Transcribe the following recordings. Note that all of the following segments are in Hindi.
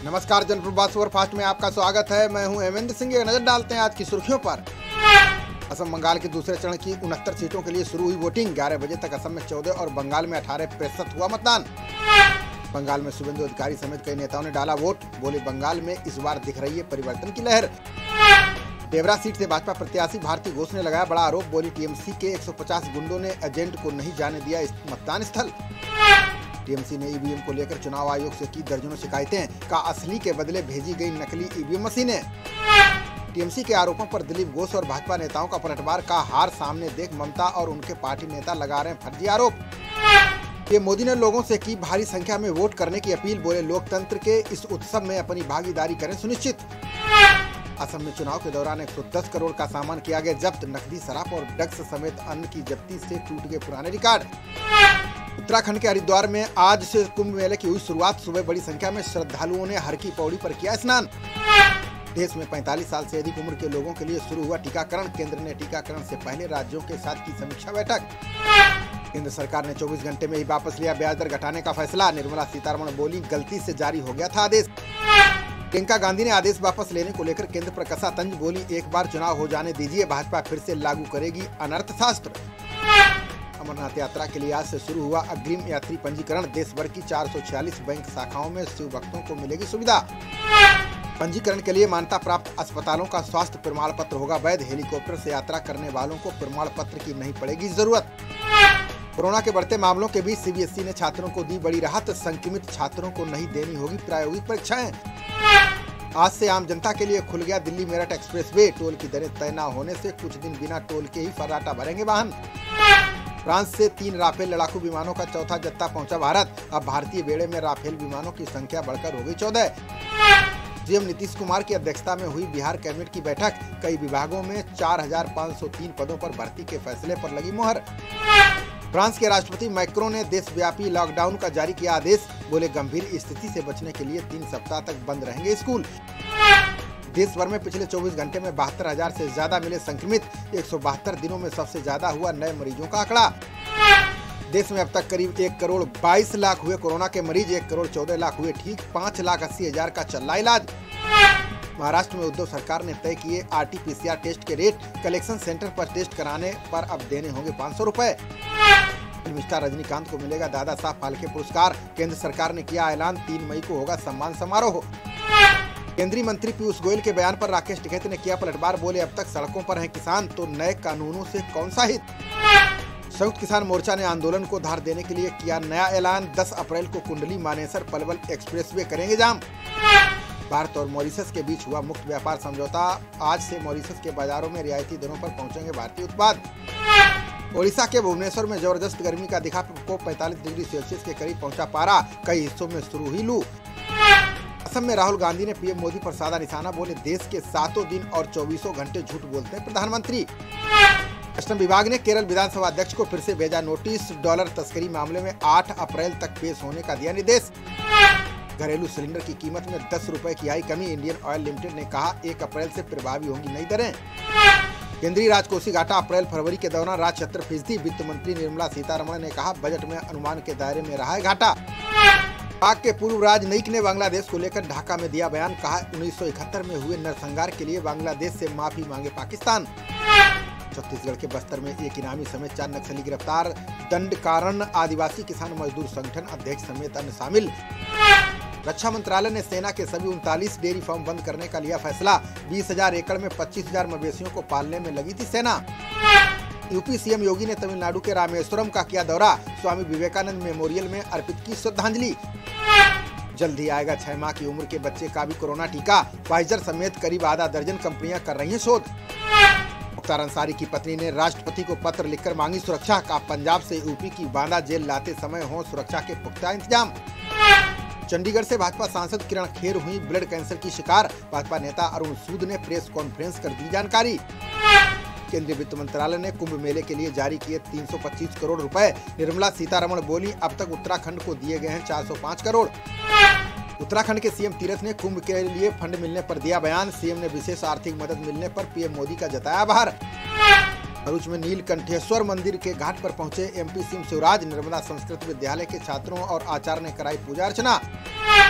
नमस्कार, जनप्रवाद सुपरफास्ट में आपका स्वागत है। मैं हूं हेमेंद्र सिंह। एक नजर डालते हैं आज की सुर्खियों पर। असम बंगाल के दूसरे चरण की 69 सीटों के लिए शुरू हुई वोटिंग। 11 बजे तक असम में 14 और बंगाल में 18% हुआ मतदान। बंगाल में शुभेंदु अधिकारी समेत कई नेताओं ने डाला वोट। बोले, बंगाल में इस बार दिख रही है परिवर्तन की लहर। देवरा सीट से भाजपा प्रत्याशी भारती घोष ने लगाया बड़ा आरोप। बोली, टीएमसी के 150 गुंडों ने एजेंट को नहीं जाने दिया इस मतदान स्थल। टीएमसी ने ईवीएम को लेकर चुनाव आयोग से की दर्जनों शिकायतें। का असली के बदले भेजी गई नकली ईवीएम मशीनें। टीएमसी के आरोपों पर दिलीप घोष और भाजपा नेताओं का पलटवार। का हार सामने देख ममता और उनके पार्टी नेता लगा रहे हैं फर्जी आरोप। पीएम मोदी ने लोगों से की भारी संख्या में वोट करने की अपील। बोले, लोकतंत्र के इस उत्सव में अपनी भागीदारी करें सुनिश्चित। असम में चुनाव के दौरान 110 करोड़ का सामान किया गया जब्त। नकदी, शराब और ड्रग्स समेत अन्न की जब्ती से टूट गए पुराने रिकॉर्ड। उत्तराखंड के हरिद्वार में आज से कुंभ मेले की हुई शुरुआत। सुबह बड़ी संख्या में श्रद्धालुओं ने हर की पौड़ी पर किया स्नान। देश में 45 साल से अधिक उम्र के लोगों के लिए शुरू हुआ टीकाकरण। केंद्र ने टीकाकरण से पहले राज्यों के साथ की समीक्षा बैठक। केंद्र सरकार ने 24 घंटे में ही वापस लिया ब्याज दर घटाने का फैसला। निर्मला सीतारमण बोली, गलती से जारी हो गया था आदेश। प्रियंका गांधी ने आदेश वापस लेने को लेकर केंद्र पर कसा तंज। बोली, एक बार चुनाव हो जाने दीजिए, भाजपा फिर से लागू करेगी अनर्थशास्त्र। अमरनाथ यात्रा के लिए आज से शुरू हुआ अग्रिम यात्री पंजीकरण। देश भर की 446 बैंक शाखाओं में शिव भक्तों को मिलेगी सुविधा। पंजीकरण के लिए मान्यता प्राप्त अस्पतालों का स्वास्थ्य प्रमाण पत्र होगा वैध। हेलीकॉप्टर से यात्रा करने वालों को प्रमाण पत्र की नहीं पड़ेगी जरूरत। कोरोना के बढ़ते मामलों के बीच सीबीएसई ने छात्रों को दी बड़ी राहत। संक्रमित छात्रों को नहीं देनी होगी प्रायोगिक परीक्षाएं। आज से आम जनता के लिए खुल गया दिल्ली मेरठ एक्सप्रेसवे। टोल की दरें तय न होने से कुछ दिन बिना टोल के ही फर्राटा भरेंगे वाहन। फ्रांस से 3 राफेल लड़ाकू विमानों का चौथा जत्था पहुंचा भारत। अब भारतीय बेड़े में राफेल विमानों की संख्या बढ़कर हो गई 14। सीएम नीतीश कुमार की अध्यक्षता में हुई बिहार कैबिनेट की बैठक। कई विभागों में 4503 पदों पर भर्ती के फैसले पर लगी मुहर। फ्रांस के राष्ट्रपति मैक्रों ने देशव्यापी लॉकडाउन का जारी किया आदेश। बोले, गंभीर स्थिति से बचने के लिए 3 सप्ताह तक बंद रहेंगे स्कूल। देश भर में पिछले 24 घंटे में 72,000 से ज्यादा मिले संक्रमित। 172 दिनों में सबसे ज्यादा हुआ नए मरीजों का आंकड़ा। देश में अब तक करीब 1 करोड़ 22 लाख हुए कोरोना के मरीज। 1 करोड़ 14 लाख हुए ठीक। 5,80,000 का चल रहा इलाज। महाराष्ट्र में उद्धव सरकार ने तय किए RT-PCR टेस्ट के रेट। कलेक्शन सेंटर पर टेस्ट कराने पर अब देने होंगे 500 रुपए। फिल्म स्टार रजनीकांत को मिलेगा दादा साहब फाल्के पुरस्कार। केंद्र सरकार ने किया ऐलान, 3 मई को होगा सम्मान समारोह। केंद्रीय मंत्री पीयूष गोयल के बयान पर राकेश टिकैत ने किया पलटवार। बोले, अब तक सड़कों पर हैं किसान तो नए कानूनों से कौन सा हित। संयुक्त किसान मोर्चा ने आंदोलन को धार देने के लिए किया नया ऐलान। 10 अप्रैल को कुंडली मानेसर पलवल एक्सप्रेसवे करेंगे जाम। भारत और मॉरिशस के बीच हुआ मुक्त व्यापार समझौता। आज से मॉरिशस के बाजारों में रियायती दरों पर पहुंचेंगे भारतीय उत्पाद। ओडिशा के भुवनेश्वर में जबरदस्त गर्मी का दिखा प्रकोप। 45 डिग्री सेल्सियस के करीब पहुंचा पारा। कई हिस्सों में शुरू हुई लू। असम में राहुल गांधी ने पीएम मोदी पर साधा निशाना। बोले, देश के 7 दिन और 24 घंटे झूठ बोलते हैं प्रधानमंत्री। कस्टम विभाग ने केरल विधानसभा अध्यक्ष को फिर से भेजा नोटिस। डॉलर तस्करी मामले में 8 अप्रैल तक पेश होने का दिया निर्देश। घरेलू सिलेंडर की कीमत में 10 रुपए की आई कमी। इंडियन ऑयल लिमिटेड ने कहा 1 अप्रैल से प्रभावी होंगी नई दरें। केंद्रीय राजकोषीय घाटा अप्रैल फरवरी के दौरान रहा 76%। वित्त मंत्री निर्मला सीतारमण ने कहा, बजट में अनुमान के दायरे में रहा है घाटा। पाक के पूर्व राजनयिक ने बांग्लादेश को लेकर ढाका में दिया बयान। कहा, 1971 में हुए नरसंहार के लिए बांग्लादेश से माफी मांगे पाकिस्तान। छत्तीसगढ़ के बस्तर में एक इनामी समेत 4 नक्सली गिरफ्तार। दंड कारण आदिवासी किसान मजदूर संगठन अध्यक्ष समेत अन्य शामिल। रक्षा मंत्रालय ने सेना के सभी 39 डेयरी फार्म बंद करने का लिया फैसला। 20,000 एकड़ में 25,000 मवेशियों को पालने में लगी थी सेना। यूपी सीएम योगी ने तमिलनाडु के रामेश्वरम का किया दौरा। स्वामी विवेकानंद मेमोरियल में अर्पित की श्रद्धांजलि। जल्द ही आएगा 6 माह की उम्र के बच्चे का भी कोरोना टीका। फाइजर समेत करीब आधा दर्जन कंपनियां कर रही हैं शोध। मुख्तार अंसारी की पत्नी ने राष्ट्रपति को पत्र लिखकर मांगी सुरक्षा। का पंजाब से यूपी की बांदा जेल लाते समय हो सुरक्षा के पुख्ता इंतजाम। चंडीगढ़ से भाजपा सांसद किरण खेर हुई ब्लड कैंसर की शिकार। भाजपा नेता अरुण सूद ने प्रेस कॉन्फ्रेंस कर दी जानकारी। केंद्रीय वित्त मंत्रालय ने कुंभ मेले के लिए जारी किए 325 करोड़ रुपए। निर्मला सीतारमण बोली, अब तक उत्तराखंड को दिए गए हैं 405 करोड़। उत्तराखंड के सीएम तीरथ ने कुंभ के लिए फंड मिलने पर दिया बयान। सीएम ने विशेष आर्थिक मदद मिलने पर पीएम मोदी का जताया आभार। भरूच में नीलकंठेश्वर मंदिर के घाट पर पहुंचे एमपी सीएम शिवराज। नर्मदा संस्कृत विद्यालय के छात्रों और आचार्य ने कराई पूजा अर्चना।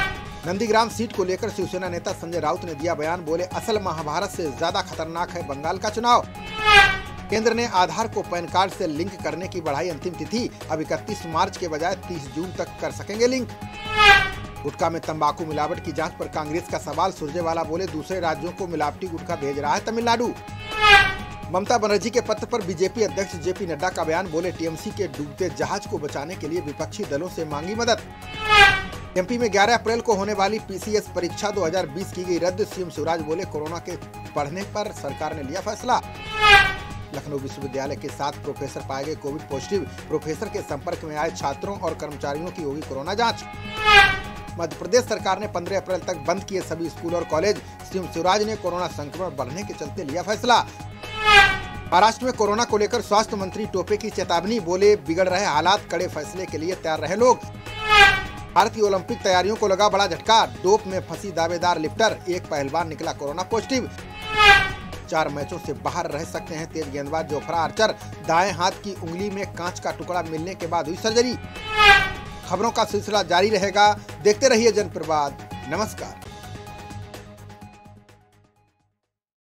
नंदीग्राम सीट को लेकर शिवसेना नेता संजय राउत ने दिया बयान, बोले असल महाभारत से ज्यादा खतरनाक है बंगाल का चुनाव। केंद्र ने आधार को पैन कार्ड से लिंक करने की बढ़ाई अंतिम तिथि, अब 31 मार्च के बजाय 30 जून तक कर सकेंगे लिंक। गुटखा में तंबाकू मिलावट की जांच पर कांग्रेस का सवाल, सुरजेवाला बोले दूसरे राज्यों को मिलावटी गुटखा भेज रहा है तमिलनाडु। ममता बनर्जी के पत्र पर बीजेपी अध्यक्ष जेपी नड्डा का बयान, बोले टीएमसी के डूबते जहाज को बचाने के लिए विपक्षी दलों से मांगी मदद। एमपी में 11 अप्रैल को होने वाली पीसीएस परीक्षा 2020 की गई रद्द, सीएम शिवराज बोले कोरोना के बढ़ने पर सरकार ने लिया फैसला। लखनऊ विश्वविद्यालय के 7 प्रोफेसर पाए गए कोविड पॉजिटिव, प्रोफेसर के संपर्क में आए छात्रों और कर्मचारियों की होगी कोरोना जांच। मध्य प्रदेश सरकार ने 15 अप्रैल तक बंद किए सभी स्कूल और कॉलेज, सीएम शिवराज ने कोरोना संक्रमण बढ़ने के चलते लिया फैसला। महाराष्ट्र में कोरोना को लेकर स्वास्थ्य मंत्री टोपे की चेतावनी, बोले बिगड़ रहे हालात, कड़े फैसले के लिए तैयार रहे लोग। भारतीय ओलंपिक तैयारियों को लगा बड़ा झटका, डोप में फंसी दावेदार लिफ्टर, एक पहलवान निकला कोरोना पॉजिटिव। 4 मैचों से बाहर रह सकते हैं तेज गेंदबाज जोफ्रा आर्चर, दाएं हाथ की उंगली में कांच का टुकड़ा मिलने के बाद हुई सर्जरी। खबरों का सिलसिला जारी रहेगा, देखते रहिए जनप्रवाद। नमस्कार।